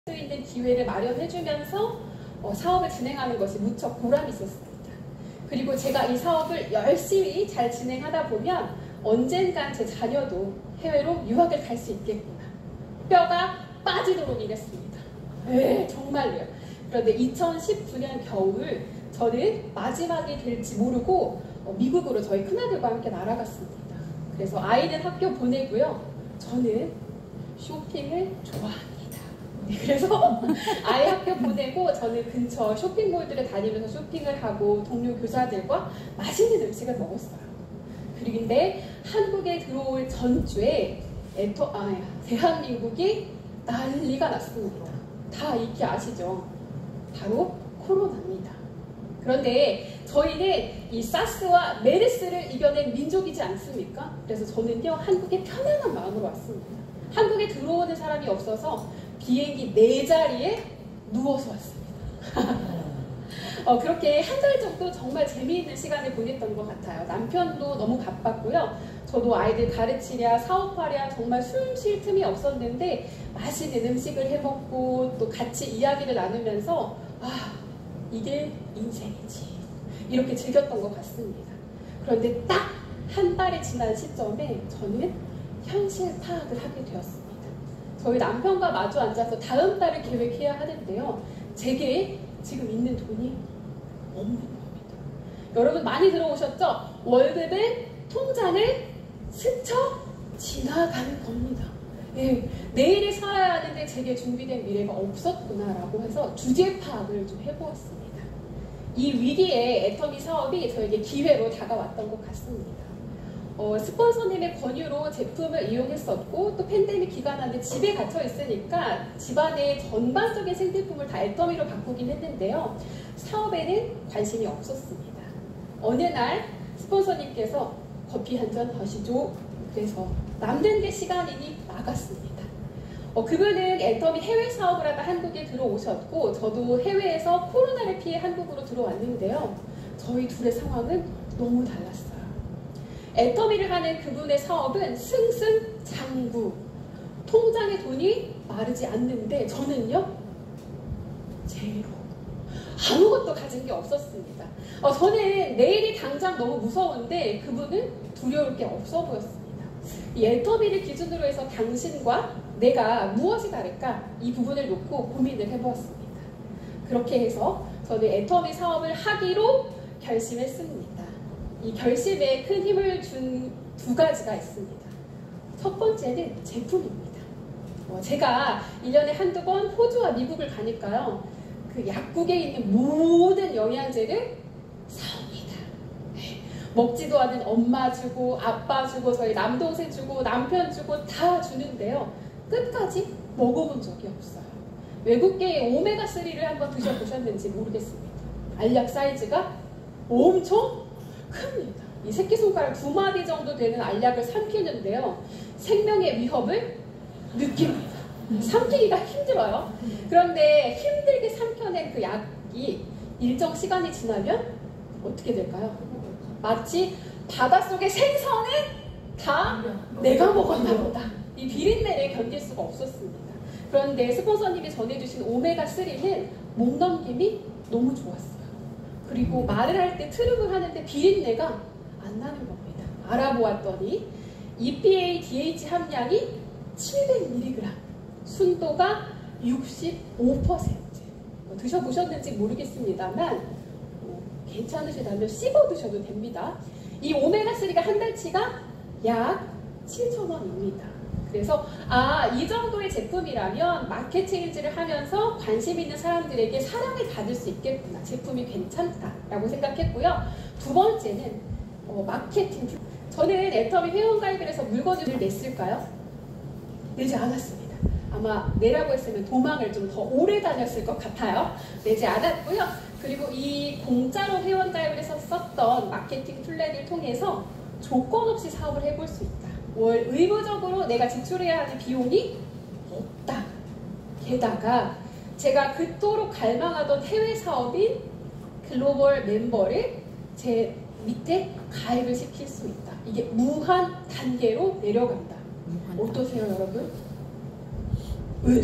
수 있는 기회를 마련해주면서 사업을 진행하는 것이 무척 보람이 있었습니다. 그리고 제가 이 사업을 열심히 잘 진행하다 보면 언젠간 제 자녀도 해외로 유학을 갈 수 있겠구나. 뼈가 빠지도록 일했습니다. 네, 정말로요. 그런데 2019년 겨울 저는 마지막이 될지 모르고 미국으로 저희 큰아들과 함께 날아갔습니다. 그래서 아이는 학교 보내고요. 저는 쇼핑을 좋아합니다. 네, 그래서 아이 학교 보내고 저는 근처 쇼핑몰들을 다니면서 쇼핑을 하고 동료 교사들과 맛있는 음식을 먹었어요. 그런데 한국에 들어올 전주에 대한민국이 난리가 났습니다. 다 익히 아시죠? 바로 코로나입니다. 그런데 저희는 이 사스와 메르스를 이겨낸 민족이지 않습니까? 그래서 저는요, 한국에 편안한 마음으로 왔습니다. 한국에 들어오는 사람이 없어서 비행기 4자리에 누워서 왔습니다. 그렇게 한 달 정도 정말 재미있는 시간을 보냈던 것 같아요. 남편도 너무 바빴고요. 저도 아이들 가르치랴 사업하랴 정말 숨 쉴 틈이 없었는데 맛있는 음식을 해먹고 또 같이 이야기를 나누면서 이게 인생이지 이렇게 즐겼던 것 같습니다. 그런데 딱 한 달이 지난 시점에 저는 현실 파악을 하게 되었습니다. 저희 남편과 마주 앉아서 다음 달을 계획해야 하는데요. 제게 지금 있는 돈이 없는 겁니다. 여러분 많이 들어오셨죠? 월급은 통장을 스쳐 지나가는 겁니다. 예, 내일을 살아야 하는데 제게 준비된 미래가 없었구나라고 해서 주제 파악을 좀 해보았습니다. 이 위기에 애터미 사업이 저에게 기회로 다가왔던 것 같습니다. 스폰서님의 권유로 제품을 이용했었고 또 팬데믹 기간 안에 집에 갇혀 있으니까 집안의 전반적인 생필품을 다 애터미로 바꾸긴 했는데요. 사업에는 관심이 없었습니다. 어느 날 스폰서님께서 커피 한잔 하시죠. 그래서 남는 게 시간이니 나갔습니다. 그분은 애터미 해외 사업을 하다 한국에 들어오셨고 저도 해외에서 코로나를 피해 한국으로 들어왔는데요. 저희 둘의 상황은 너무 달랐어요. 애터미를 하는 그분의 사업은 승승장구. 통장에 돈이 마르지 않는데 저는요, 제로. 아무것도 가진 게 없었습니다. 저는 내일이 당장 너무 무서운데 그분은 두려울 게 없어 보였습니다. 이 애터미를 기준으로 해서 당신과 내가 무엇이 다를까? 이 부분을 놓고 고민을 해보았습니다. 그렇게 해서 저는 애터미 사업을 하기로 결심했습니다. 이 결심에 큰 힘을 준 2가지가 있습니다. 첫 번째는 제품입니다. 제가 1년에 한두 번 호주와 미국을 가니까요. 그 약국에 있는 모든 영양제를 사옵니다. 먹지도 않은 엄마 주고 아빠 주고 저희 남동생 주고 남편 주고 다 주는데요. 끝까지 먹어본 적이 없어요. 외국계의 오메가3를 한번 드셔보셨는지 모르겠습니다. 알약 사이즈가 엄청 큽니다. 이 새끼손가락 2마디 정도 되는 알약을 삼키는데요. 생명의 위협을 느낍니다. 삼키기가 힘들어요. 그런데 힘들게 삼켜낸 그 약이 일정 시간이 지나면 어떻게 될까요? 마치 바닷속의 생선은 다 내가 먹었나 보다. 이 비린내를 견딜 수가 없었습니다. 그런데 스폰서님이 전해주신 오메가3는 목 넘김이 너무 좋았어요. 그리고 말을 할 때 트름을 하는데 비린내가 안 나는 겁니다. 알아보았더니 EPA DH 함량이 700mg, 순도가 65%. 드셔보셨는지 모르겠습니다만 괜찮으시다면 씹어 드셔도 됩니다. 이 오메가3가 한 달치가 약 7,000원입니다. 그래서 이 정도의 제품이라면 마켓 체인지를 하면서 관심 있는 사람들에게 사랑을 받을 수 있겠구나. 제품이 괜찮다라고 생각했고요. 2번째는 마케팅. 저는 애터미 회원가입을 해서 물건을 냈을까요? 내지 않았습니다. 아마 내라고 했으면 도망을 좀 더 오래 다녔을 것 같아요. 내지 않았고요. 그리고 이 공짜로 회원가입을 해서 썼던 마케팅 플랜을 통해서 조건 없이 사업을 해볼 수 있다. 월 의무적으로 내가 지출해야 하는 비용이 없다. 게다가 제가 그토록 갈망하던 해외 사업인 글로벌 멤버를 제 밑에 가입을 시킬 수 있다. 이게 무한 단계로 내려간다. 어떠세요, 여러분?